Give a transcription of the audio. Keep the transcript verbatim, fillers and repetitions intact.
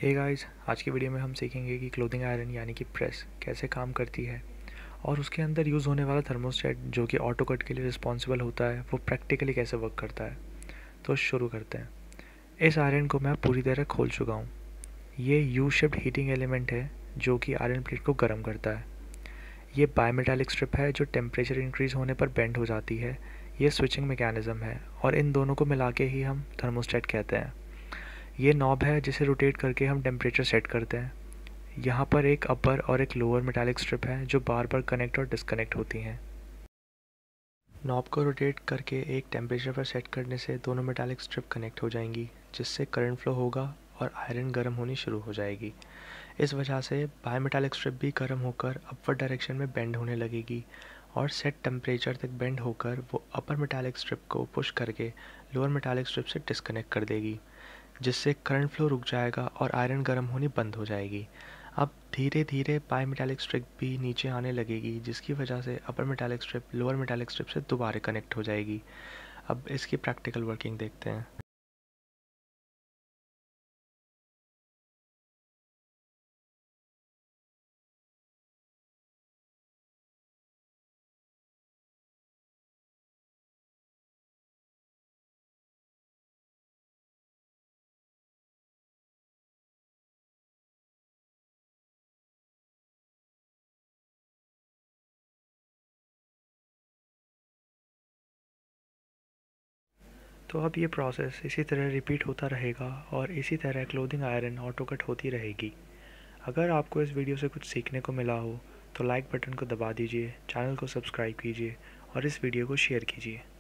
Hey guys, आज की video में हम सीखेंगे कि क्लोथिंग आयरन यानी कि प्रेस कैसे काम करती है और उसके अंदर यूज़ होने वाला थर्मोस्टेट जो कि ऑटो कट के लिए रिस्पॉन्सिबल होता है वो प्रैक्टिकली कैसे वर्क करता है। तो शुरू करते हैं। इस आयरन को मैं पूरी तरह खोल चुका हूँ। ये यू शेप्ड हीटिंग एलिमेंट है जो कि आयरन प्लेट को गर्म करता है। ये बायमेटालिक स्ट्रिप है जो टेम्परेचर इंक्रीज़ होने पर बेंड हो जाती है। ये स्विचिंग मैकेनिज़्म है और इन दोनों को मिला के ही हम थर्मोस्टेट कहते हैं। ये नॉब है जिसे रोटेट करके हम टेम्परेचर सेट करते हैं। यहाँ पर एक अपर और एक लोअर मेटालिक स्ट्रिप है जो बार बार कनेक्ट और डिस्कनेक्ट होती हैं। नॉब को रोटेट करके एक टेम्परेचर पर सेट करने से दोनों मेटालिक स्ट्रिप कनेक्ट हो जाएंगी, जिससे करंट फ्लो होगा और आयरन गर्म होनी शुरू हो जाएगी। इस वजह से बाय मेटालिक स्ट्रिप भी गर्म होकर अपवर्ड डायरेक्शन में बेंड होने लगेगी और सेट टेम्परेचर तक बेंड होकर वो अपर मेटालिक स्ट्रिप को पुश करके लोअर मेटालिक स्ट्रिप से डिस्कनेक्ट कर देगी, जिससे करंट फ्लो रुक जाएगा और आयरन गर्म होनी बंद हो जाएगी। अब धीरे धीरे बाय मेटालिक स्ट्रिप भी नीचे आने लगेगी, जिसकी वजह से upper metallic strip lower metallic strip से दोबारा कनेक्ट हो जाएगी। अब इसकी प्रैक्टिकल वर्किंग देखते हैं। तो अब ये प्रोसेस इसी तरह रिपीट होता रहेगा और इसी तरह क्लोथिंग आयरन ऑटो कट होती रहेगी। अगर आपको इस वीडियो से कुछ सीखने को मिला हो तो लाइक बटन को दबा दीजिए, चैनल को सब्सक्राइब कीजिए और इस वीडियो को शेयर कीजिए।